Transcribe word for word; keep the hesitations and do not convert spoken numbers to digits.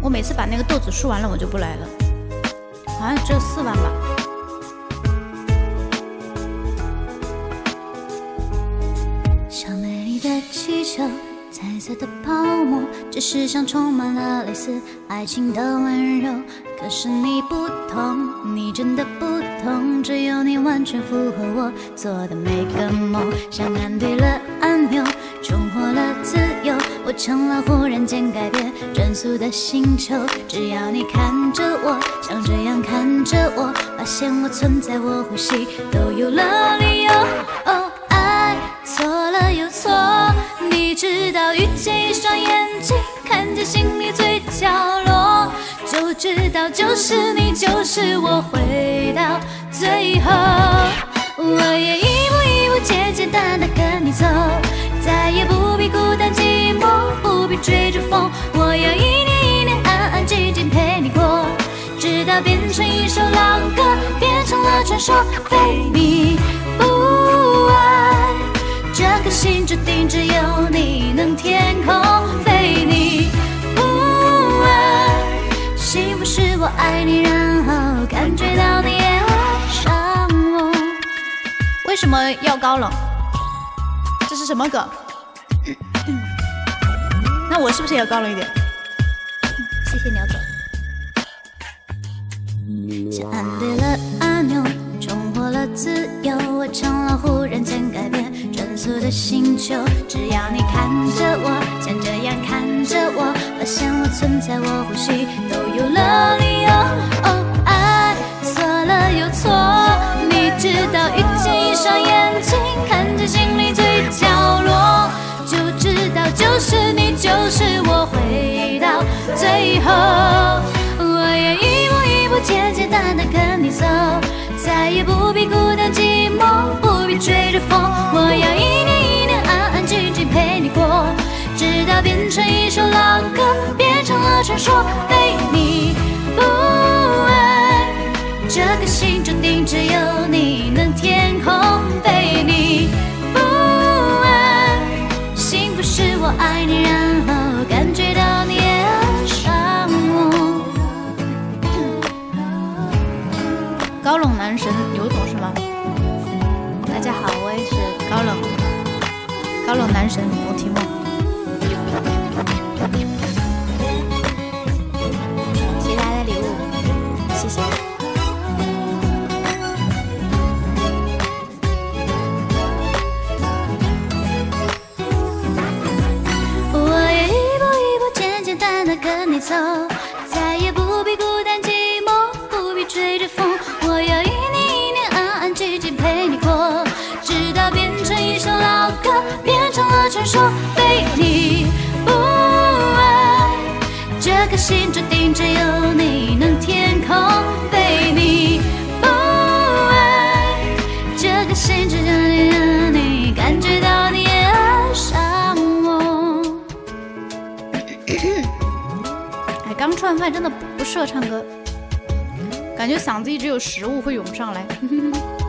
我每次把那个豆子输完了，我就不来了。好像只有四万吧。 小美丽的气球，彩色的泡沫，这世上充满了类似爱情的温柔。可是你不同，你真的不同，只有你完全符合我做的每个梦。像按对了按钮，重获了自由，我成了忽然间改变转速的星球。只要你看着我，像这样看着我，发现我存在，我呼吸都有了理由。哦，爱错了又错，你知道遇见一双眼睛，看见心里最角落，就知道就是你，就是我，回到最后。我也一步一步简简单单跟你走，再也不必孤单寂寞，不必追着风。我要一年一年安安静静陪你过，直到变成一首老歌，变成了传说。非你不爱，这颗心注定只有你能填空。非你不爱，幸福是我爱你，然后感觉到你也爱上我。 为什么要高冷？这是什么梗？那我是不是也要高冷一点？ 谢谢鸟总。像按对了按钮，重获了自由，我成了忽然间改变转速的星球。只要你看着我，像这样看着我，发现我存在，我呼吸都有了理由。哦，爱错了又错，你知道遇见一双眼睛，看见心里最角落，就知道就是你，就是我，回到最后。我也一步一步简简单单跟你走，再也不必孤单寂寞，不必追着风。我要一年一年安安静静陪你过，直到变成一首老歌，变成了传说。非你不爱，这颗心注定只有你能填空。非你不爱，幸福是我爱你，然后感觉到你也爱上我。 高冷男神刘总是吗？大家好，我也是高冷高冷男神冯提莫。谢谢大家的礼物，谢谢。 我也一步一步简简单单跟你走，再也不必孤单寂寞，不必追着风。我要一年一年安安静静陪你过，直到变成一首老歌，变成了传说。非你不爱，这颗心注定只有你能填空。非你不爱，这颗心只有你感觉到你也爱上我。 哎，刚吃完饭真的不适合唱歌，感觉嗓子一直有食物会涌上来。